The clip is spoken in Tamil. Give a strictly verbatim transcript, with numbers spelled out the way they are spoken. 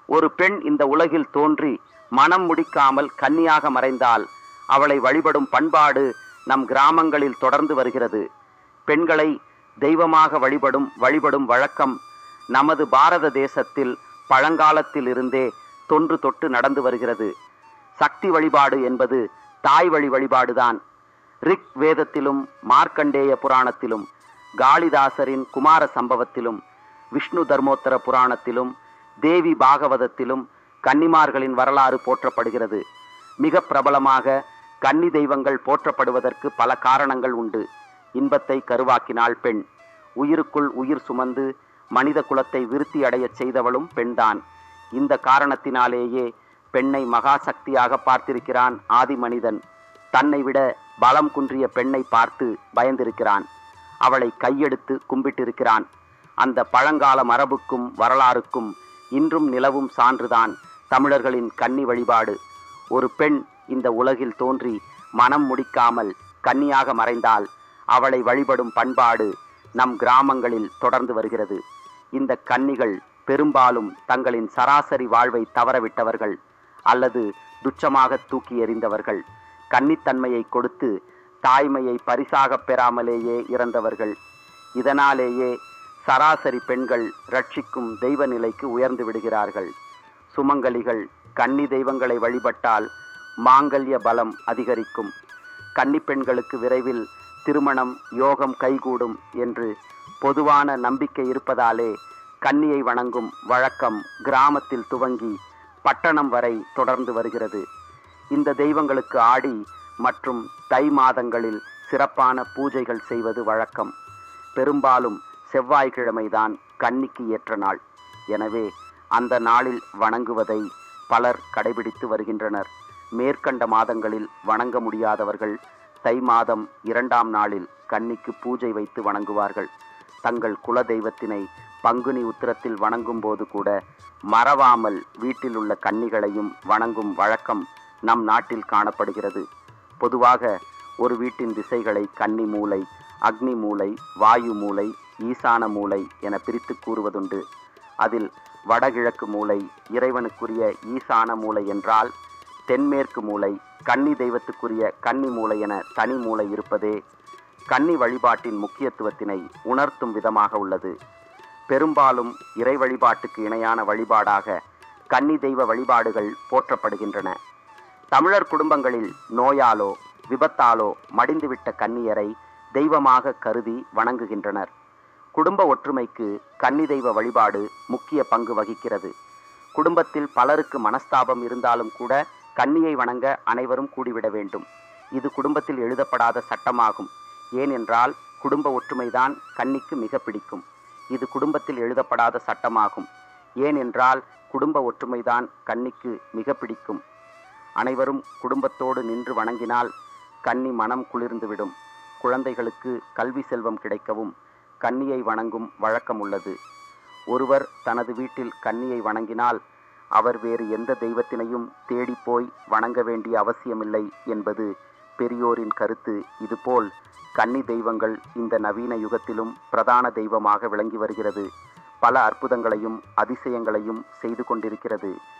ஒரு பெண் இந்த உலகில் தோன்றி மனம் முடிக்காமல் கன்னியாக மறைந்தால் அவளை வழிபடும் பண்பாடு நம் கிராமங்களில் தொடர்ந்து வருகிறது. பெண்களை தெய்வமாக வழிபடும் வழிபடும் வழக்கம் நமது பாரத தேசத்தில் பழங்காலத்தில் இருந்தே தொன்று தொட்டு நடந்து வருகிறது. சக்தி வழிபாடு என்பது தாய் வழி வழிபாடுதான். ரிக் வேதத்திலும் மார்க்கண்டேய புராணத்திலும் காளிதாசரின் குமார சம்பவத்திலும் விஷ்ணு தர்மோத்தர புராணத்திலும் தேவி பாகவதத்திலும் கன்னிமார்களின் வரலாறு போற்றப்படுகிறது. மிக பிரபலமாக கன்னி தெய்வங்கள் போற்றப்படுவதற்கு பல காரணங்கள் உண்டு. இன்பத்தை கருவாக்கினாள் பெண். உயிருக்குள் உயிர் சுமந்து மனித குலத்தை விருத்தி அடையச் செய்தவளும் பெண்தான். இந்த காரணத்தினாலேயே பெண்ணை மகா சக்தியாக பார்த்திருக்கிறான் ஆதி மனிதன். தன்னை விட பலம் குன்றிய பெண்ணை பார்த்து பயந்திருக்கிறான். அவளை கையெடுத்து கும்பிட்டிருக்கிறான். அந்த பழங்கால மரபுக்கும் வரலாறுக்கும் இன்றும் நிலவும் சான்றுதான் தமிழர்களின் கன்னி வழிபாடு. ஒரு பெண் இந்த உலகில் தோன்றி மனம் முடிக்காமல் கன்னியாக மறைந்தால் அவளை வழிபடும் பண்பாடு நம் கிராமங்களில் தொடர்ந்து வருகிறது. இந்த கன்னிகள் பெரும்பாலும் தங்களின் சராசரி வாழ்வை தவறவிட்டவர்கள் அல்லது துச்சமாக தூக்கி எறிந்தவர்கள். கன்னித்தன்மையை கொடுத்து தாய்மையை பரிசாக பெறாமலேயே இறந்தவர்கள். இதனாலேயே சராசரி பெண்கள் ரட்சிக்கும் தெய்வ நிலைக்கு உயர்ந்து விடுகிறார்கள். சுமங்கலிகள் கன்னி தெய்வங்களை வழிபட்டால் மாங்கல்ய பலம் அதிகரிக்கும். கன்னி பெண்களுக்கு விரைவில் திருமணம் யோகம் கைகூடும் என்று பொதுவான நம்பிக்கை இருப்பதாலே கன்னியை வணங்கும் வழக்கம் கிராமத்தில் துவங்கி பட்டணம் வரை தொடர்ந்து வருகிறது. இந்த தெய்வங்களுக்கு ஆடி மற்றும் தை மாதங்களில் சிறப்பான பூஜைகள் செய்வது வழக்கம். பெரும்பாலும் செவ்வாய்க்கிழமைதான் கன்னிக்கு ஏற்ற நாள். எனவே அந்த நாளில் வணங்குவதை பலர் கடைபிடித்து வருகின்றனர். மேற்கண்ட மாதங்களில் வணங்க முடியாதவர்கள் தை மாதம் இரண்டாம் நாளில் கன்னிக்கு பூஜை வைத்து வணங்குவார்கள். தங்கள் குல தெய்வத்தினை பங்குனி உத்திரத்தில் வணங்கும் போது கூட மறவாமல் வீட்டில் உள்ள கன்னிகளையும் வணங்கும் வழக்கம் நம் நாட்டில் காணப்படுகிறது. பொதுவாக ஒரு வீட்டின் திசைகளை கன்னி மூலை, அக்னி மூலை, வாயு மூலை, ஈசான மூலை என பிரித்து கூறுவதுண்டு. அதில் வடகிழக்கு மூலை இறைவனுக்குரிய ஈசான மூலை என்றால், தென்மேற்கு மூலை கன்னி தெய்வத்துக்குரிய கன்னி மூலை என தனி மூலை இருப்பதே கன்னி வழிபாட்டின் முக்கியத்துவத்தினை உணர்த்தும் விதமாக உள்ளது. பெரும்பாலும் இறை வழிபாட்டுக்கு இணையான வழிபாடாக கன்னி தெய்வ வழிபாடுகள் போற்றப்படுகின்றன. தமிழர் குடும்பங்களில் நோயாலோ விபத்தாலோ மடிந்துவிட்ட கன்னியரை தெய்வமாக கருதி வணங்குகின்றனர். குடும்ப ஒற்றுமைக்கு கன்னி தெய்வ வழிபாடு முக்கிய பங்கு வகிக்கிறது. குடும்பத்தில் பலருக்கு மனஸ்தாபம் இருந்தாலும் கூட கன்னியை வணங்க அனைவரும் கூடிவிட வேண்டும். இது குடும்பத்தில் எழுதப்படாத சட்டமாகும். ஏனென்றால் குடும்ப ஒற்றுமைதான் கன்னிக்கு மிக பிடிக்கும். இது குடும்பத்தில் எழுதப்படாத சட்டமாகும். ஏனென்றால் குடும்ப ஒற்றுமைதான் கன்னிக்கு மிக பிடிக்கும். அனைவரும் குடும்பத்தோடு நின்று வணங்கினால் கன்னி மனம் குளிர்ந்துவிடும். குழந்தைகளுக்கு கல்வி செல்வம் கிடைக்கவும் கன்னியை வணங்கும் வழக்கம் உள்ளது. ஒருவர் தனது வீட்டில் கன்னியை வணங்கினால் அவர் வேறு எந்த தெய்வத்தினையும் தேடிப்போய் வணங்க வேண்டிய அவசியமில்லை என்பது பெரியோரின் கருத்து. இதுபோல் கன்னி தெய்வங்கள் இந்த நவீன யுகத்திலும் பிரதான தெய்வமாக விளங்கி வருகிறது. பல அற்புதங்களையும் அதிசயங்களையும் செய்து கொண்டிருக்கிறது.